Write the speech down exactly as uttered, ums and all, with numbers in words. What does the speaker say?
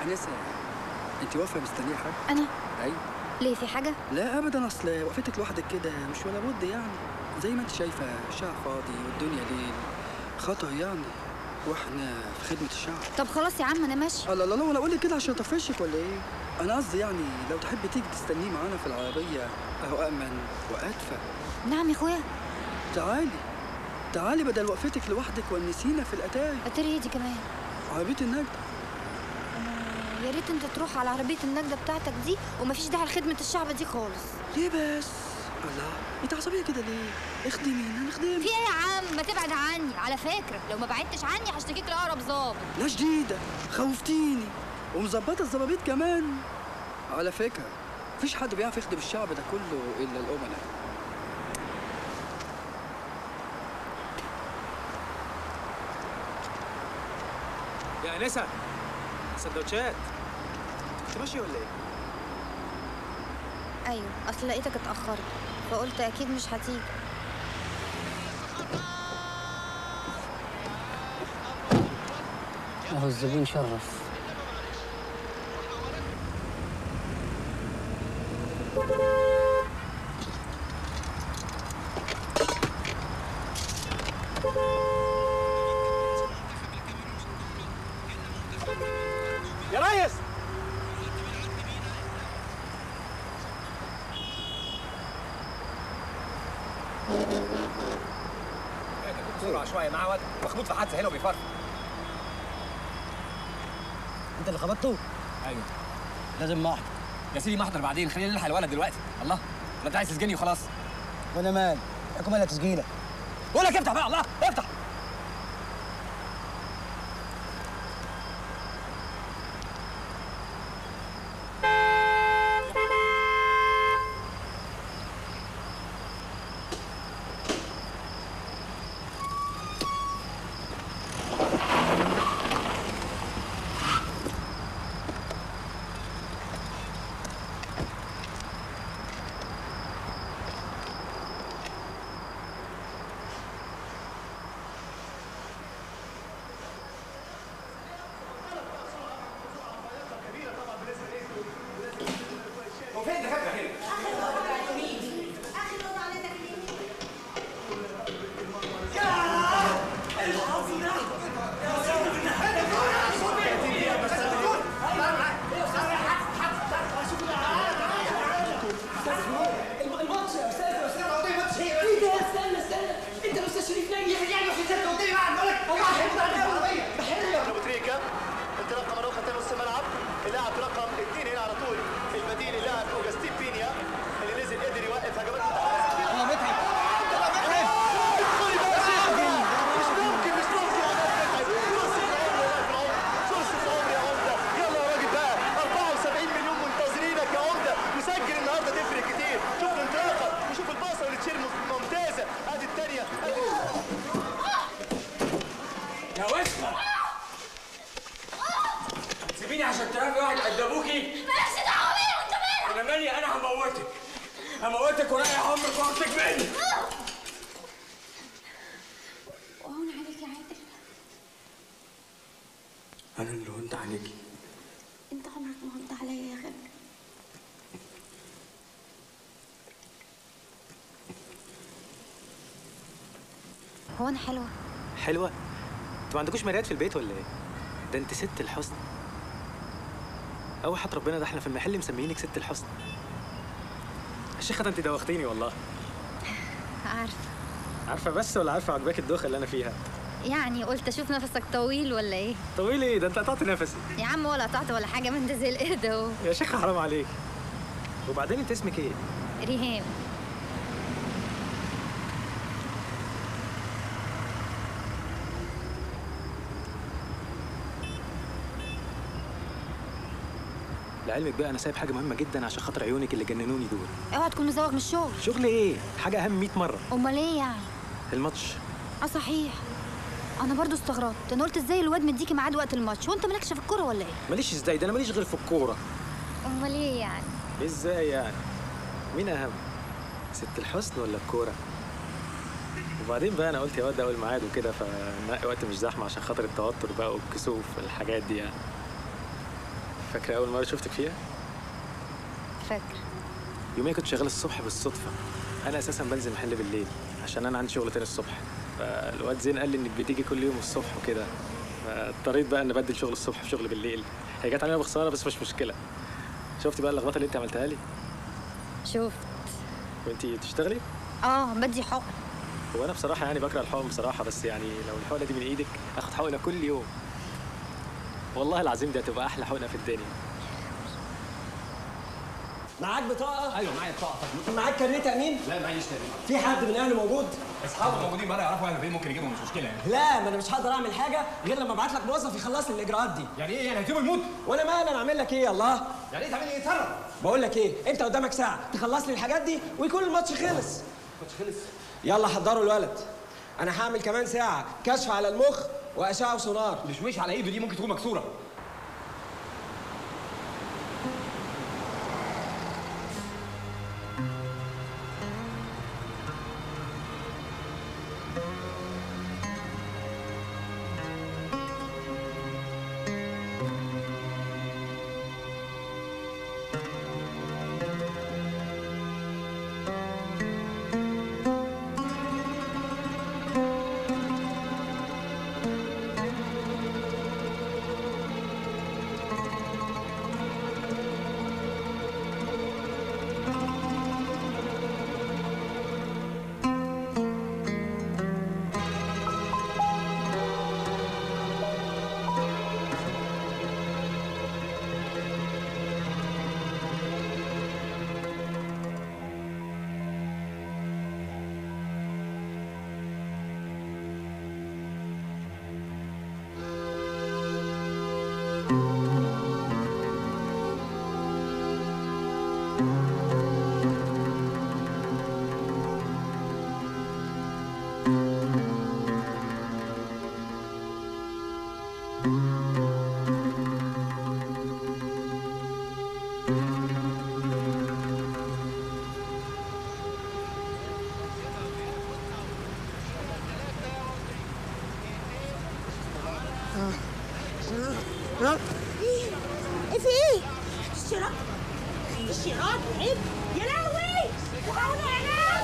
أنسة، أنت واقفة مستنية حد؟ أنا؟ أيوة. ليه في حاجة؟ لا أبدا، أصل وقفتك لوحدك كده مش ولا بد يعني، زي ما أنت شايفة الشارع فاضي والدنيا ليل، خطر يعني، وإحنا في خدمة الشعب. طب خلاص يا عم أنا ماشي. الله لا لا، ولا أقول لك كده عشان أطفشك ولا إيه؟ أنا قصدي يعني لو تحبي تيجي تستنيه معانا في العربية أهو أأمن وأدفى. نعم يا أخويا. تعالي تعالي بدل وقفتك لوحدك ونسينا في الأتاري. أتاري إيه دي كمان؟ عربية النجدة. يا ريت انت تروح على عربيه النجده بتاعتك دي ومفيش داعي لخدمه الشعب دي خالص. ليه بس؟ الله، انت عصبيه كده ليه؟ اخدمينا نخدمك. في ايه يا عم؟ ما تبعد عني، على فكره لو ما بعدتش عني هشتكيك لاقرب ظابط. لا جديده، خوفتيني ومظبطه الظبابيط كمان. على فكره مفيش حد بيعرف يخدم الشعب ده كله الا الامناء. يا انسه، سندوتشات. انت ماشيه ولا ايه؟ ايوه، اصل لقيتك اتاخرت فقلت اكيد مش هتيجي. اهو الزبون شرف. يا ريس، بسرعة شوية، معاه واد مخبوط في حادثة هنا وبيفرق. انت اللي خبطته؟ ايوه. لازم محضر. يا سيدي محضر بعدين، خلينا نلحق الولد دلوقتي. الله، ما انت عايز تسجني وخلاص. وانا مال؟ حكم ولا تسجيله؟ بقول لك افتح بقى، الله افتح. أنا اللي هنت عليكي. أنت عمرك ما هنت عليا يا غالي. هو أنا حلوة؟ حلوة؟ أنتوا ما عندكوش مرايات في البيت ولا إيه؟ ده أنت ست الحسن. أول حط ربنا، ده إحنا في المحل مسميينك ست الحسن. الشيخة ده أنت دوختيني والله. عارفة. عارفة بس ولا عارفة عجباك الدوخة اللي أنا فيها؟ يعني قلت اشوف نفسك طويل ولا ايه؟ طويل ايه؟ ده انت قطعت نفسي. يا عم ولا قطعت ولا حاجه، من ده زي القرد اهو. يا شيخه حرام عليك. وبعدين انت اسمك ايه؟ ريهام. لعلمك بقى انا سايب حاجه مهمه جدا عشان خاطر عيونك اللي جننوني دول. اوعى تكون مزوغ من الشغل. شغل ايه؟ حاجه اهم مية مره. امال ايه يعني؟ الماتش. اه صحيح، انا برضو استغربت. انا قلت ازاي الواد مديكي ميعاد وقت الماتش وانت مالكش في الكوره ولا ايه؟ ماليش ازاي؟ ده انا ماليش غير في الكوره. امال ايه يعني؟ ازاي يعني؟ مين اهم؟ ست الحسن ولا الكوره؟ وبعدين بقى انا قلت يا واد اول ميعاد وكده، فنقي وقت مش زحمه عشان خاطر التوتر بقى والكسوف والحاجات دي يعني. فاكره اول مره شفتك فيها؟ فاكر. يوميا كنت شغال الصبح بالصدفه. انا اساسا بنزل محل بالليل عشان انا عندي شغل تاني الصبح. فالواد زين قال لي انك بتيجي كل يوم الصبح وكده، فاضطريت بقى ان ابدل شغل الصبح بشغل بالليل. هي جت علينا بخساره بس مش مشكله. شفتي بقى اللخبطه اللي انت عملتها لي؟ شفت. وانتي بتشتغلي؟ اه بدي حقن. هو انا بصراحه يعني بكره الحقن بصراحه، بس يعني لو الحقنه دي من ايدك اخد حقنه كل يوم. والله العظيم دي هتبقى احلى حقنه في الدنيا. معاك بطاقة؟ ايوه معايا بطاقه. معاك كارنيه تأمين؟ لا معيش تأمين. في حد من أهله موجود؟ اصحابه موجودين بره يعرفوا اهله فين، ممكن يجيبهم مش مشكله يعني. لا ما أنا مش هقدر أعمل حاجة غير لما أبعت لك موظف يخلص لي الإجراءات دي. يعني ايه يعني هيسيبه يموت؟ وأنا مالي أنا أعمل لك إيه يا الله؟ يعني ايه تعمل ايه؟ يتصرف. بقول لك إيه؟ أنت قدامك ساعة تخلص لي الحاجات دي ويكون الماتش خلص. الماتش خلص. يلا حضروا الولد. أنا هعمل كمان ساعة كشف على المخ وأشعة وسونار. الشويش على ايده دي ممكن تكون مكسوره. ايه في ايه؟ الشراط الشراط عيب يا لهوي. الحقوني يا ناس